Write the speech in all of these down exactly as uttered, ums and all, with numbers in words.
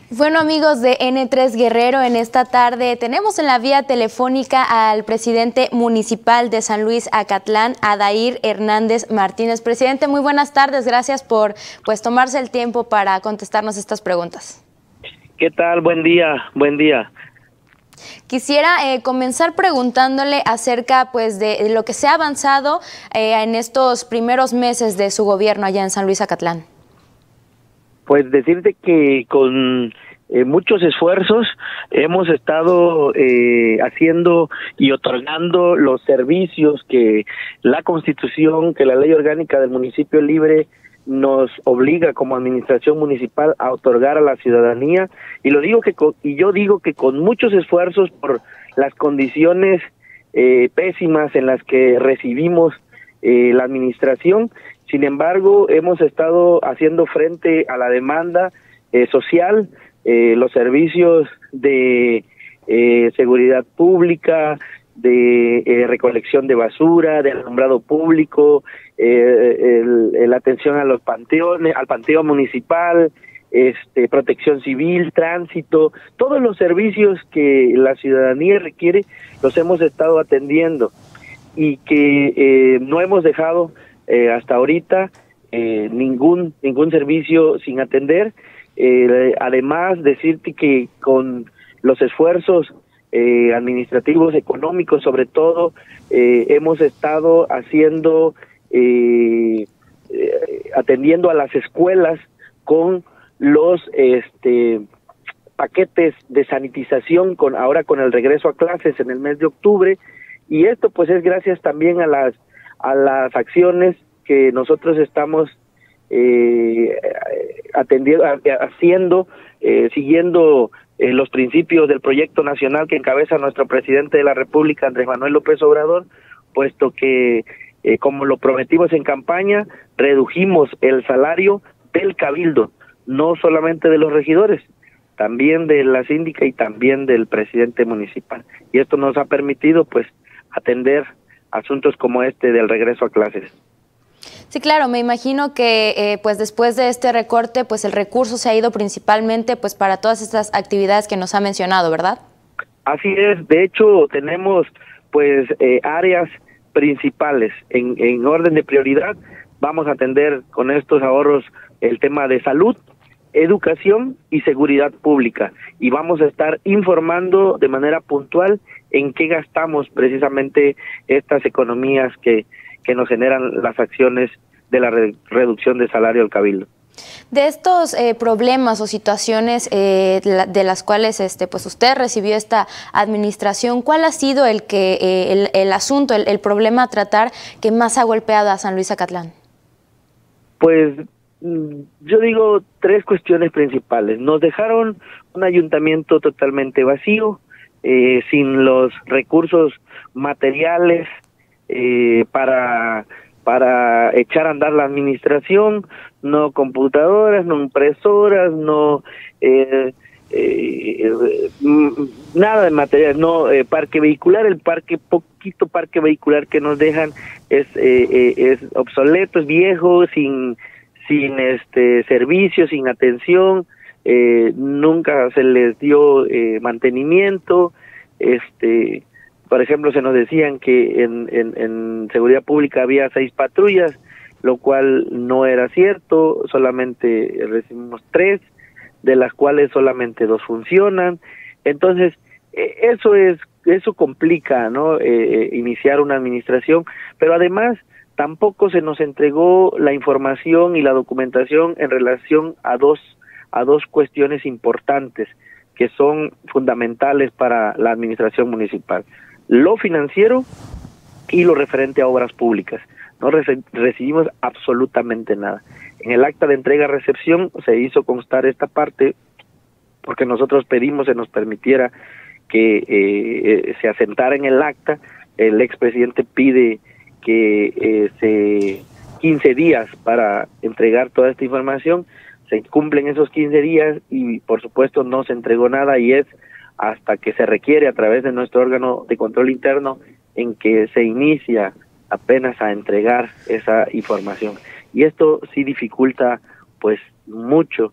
Bueno, amigos de N tres Guerrero, en esta tarde tenemos en la vía telefónica al presidente municipal de San Luis Acatlán, Adair Hernández Martínez. Presidente, muy buenas tardes, gracias por pues tomarse el tiempo para contestarnos estas preguntas. ¿Qué tal? Buen día, buen día. Quisiera eh, comenzar preguntándole acerca pues de lo que se ha avanzado eh, en estos primeros meses de su gobierno allá en San Luis Acatlán. Pues decirte que con eh, muchos esfuerzos hemos estado eh, haciendo y otorgando los servicios que la Constitución, que la Ley Orgánica del Municipio Libre nos obliga como administración municipal a otorgar a la ciudadanía, y lo digo que con, y yo digo que con muchos esfuerzos por las condiciones eh, pésimas en las que recibimos eh, la administración. Sin embargo, hemos estado haciendo frente a la demanda eh, social, eh, los servicios de eh, seguridad pública, de eh, recolección de basura, de alumbrado público, eh, el, el, la atención a los panteones, al panteón municipal, este, protección civil, tránsito, todos los servicios que la ciudadanía requiere los hemos estado atendiendo y que eh, no hemos dejado Eh, hasta ahorita eh, ningún ningún servicio sin atender. Eh, además, decirte que con los esfuerzos eh, administrativos, económicos, sobre todo, eh, hemos estado haciendo, eh, eh, atendiendo a las escuelas con los este paquetes de sanitización, con ahora con el regreso a clases en el mes de octubre, y esto pues es gracias también a las a las acciones que nosotros estamos eh, atendiendo, haciendo, eh, siguiendo eh, los principios del proyecto nacional que encabeza nuestro presidente de la República, Andrés Manuel López Obrador, puesto que, eh, como lo prometimos en campaña, redujimos el salario del cabildo, no solamente de los regidores, también de la síndica y también del presidente municipal. Y esto nos ha permitido, pues, atender asuntos como este del regreso a clases. Sí, claro, me imagino que eh, pues después de este recorte, pues el recurso se ha ido principalmente pues para todas estas actividades que nos ha mencionado, ¿verdad? Así es, de hecho tenemos pues eh, áreas principales en, en orden de prioridad. Vamos a atender con estos ahorros el tema de salud, educación y seguridad pública, y vamos a estar informando de manera puntual en qué gastamos precisamente estas economías que, que nos generan las acciones de la re reducción de salario al cabildo. De estos eh, problemas o situaciones eh, la, de las cuales este, pues usted recibió esta administración, ¿cuál ha sido el, que, eh, el, el asunto, el, el problema a tratar que más ha golpeado a San Luis Acatlán? Pues yo digo tres cuestiones principales. Nos dejaron un ayuntamiento totalmente vacío, eh, sin los recursos materiales eh, para para echar a andar la administración, no computadoras, no impresoras, no eh, eh, nada de material, no eh, parque vehicular. El parque, poquito parque vehicular que nos dejan es eh, eh, es obsoleto, es viejo, sin sin este servicio, sin atención, eh, nunca se les dio eh, mantenimiento. Este, por ejemplo, se nos decían que en, en, en seguridad pública había seis patrullas, lo cual no era cierto, solamente recibimos tres, de las cuales solamente dos funcionan. Entonces, eh, eso es eso complica, ¿no? Eh, iniciar una administración, pero además tampoco se nos entregó la información y la documentación en relación a dos a dos cuestiones importantes que son fundamentales para la administración municipal: lo financiero y lo referente a obras públicas. No reci recibimos absolutamente nada. En el acta de entrega-recepción se hizo constar esta parte porque nosotros pedimos se nos permitiera que eh, se asentara en el acta. El expresidente pide que eh, se quince días para entregar toda esta información. Se cumplen esos quince días y por supuesto no se entregó nada, y es hasta que se requiere a través de nuestro órgano de control interno en que se inicia apenas a entregar esa información. Y esto sí dificulta pues mucho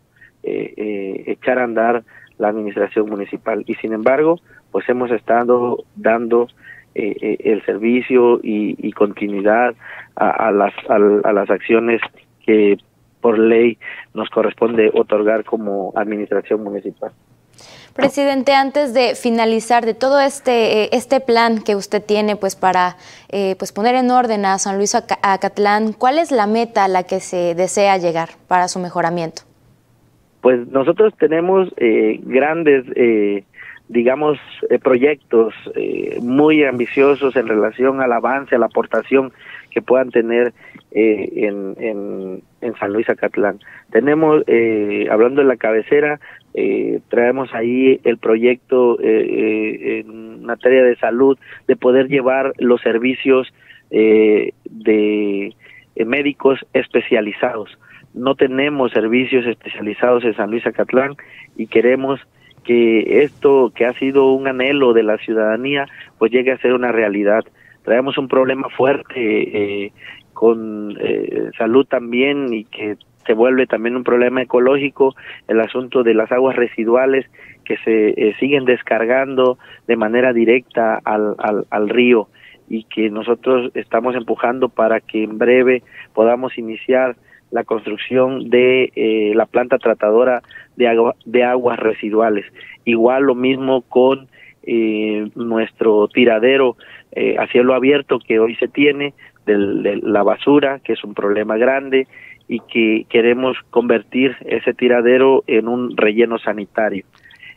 eh, eh, echar a andar la administración municipal. Y sin embargo, pues hemos estado dando eh, eh, el servicio y, y continuidad a, a las a, a las acciones que por ley nos corresponde otorgar como administración municipal. Presidente, antes de finalizar de todo este este plan que usted tiene pues para eh, pues poner en orden a San Luis Acatlán, ¿cuál es la meta a la que se desea llegar para su mejoramiento? Pues nosotros tenemos eh, grandes, eh, digamos, eh, proyectos eh, muy ambiciosos en relación al avance, a la aportación que puedan tener eh, en, en, en San Luis Acatlán. Tenemos, eh, hablando de la cabecera, eh, traemos ahí el proyecto eh, eh, en materia de salud, de poder llevar los servicios eh, de eh, médicos especializados. No tenemos servicios especializados en San Luis Acatlán y queremos que esto, que ha sido un anhelo de la ciudadanía, pues llegue a ser una realidad. Traemos un problema fuerte eh, con eh, salud también, y que se vuelve también un problema ecológico, el asunto de las aguas residuales que se eh, siguen descargando de manera directa al, al, al río, y que nosotros estamos empujando para que en breve podamos iniciar la construcción de eh, la planta tratadora de, agua, de aguas residuales. Igual lo mismo con eh, nuestro tiradero eh, a cielo abierto que hoy se tiene, del, de la basura, que es un problema grande, y que queremos convertir ese tiradero en un relleno sanitario.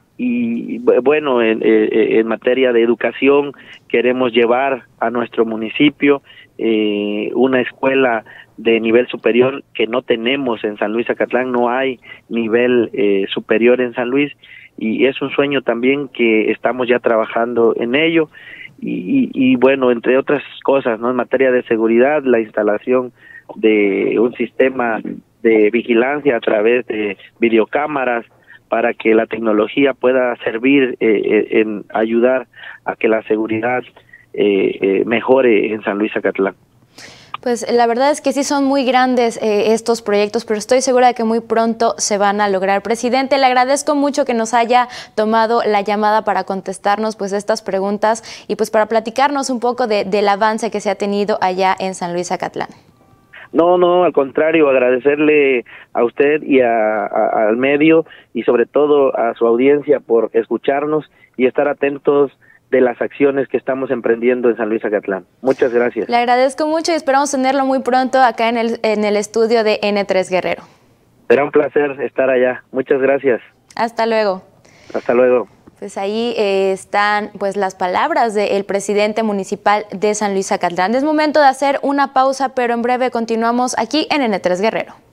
Y bueno, en, en materia de educación, queremos llevar a nuestro municipio eh, una escuela de nivel superior que no tenemos en San Luis Acatlán. No hay nivel eh, superior en San Luis, y es un sueño también que estamos ya trabajando en ello. Y, y, y bueno, entre otras cosas, ¿no? En materia de seguridad, la instalación de un sistema de vigilancia a través de videocámaras, para que la tecnología pueda servir eh, en ayudar a que la seguridad eh, eh, mejore en San Luis Acatlán. Pues la verdad es que sí son muy grandes eh, estos proyectos, pero estoy segura de que muy pronto se van a lograr. Presidente, le agradezco mucho que nos haya tomado la llamada para contestarnos pues estas preguntas y pues para platicarnos un poco de, del avance que se ha tenido allá en San Luis Acatlán. No, no, al contrario, agradecerle a usted y a, a, al medio, y sobre todo a su audiencia por escucharnos y estar atentos de las acciones que estamos emprendiendo en San Luis Acatlán. Muchas gracias. Le agradezco mucho y esperamos tenerlo muy pronto acá en el, en el estudio de N tres Guerrero. Será un placer estar allá. Muchas gracias. Hasta luego. Hasta luego. Pues ahí eh, están pues las palabras del presidente municipal de San Luis Acatlán. Es momento de hacer una pausa, pero en breve continuamos aquí en N tres Guerrero.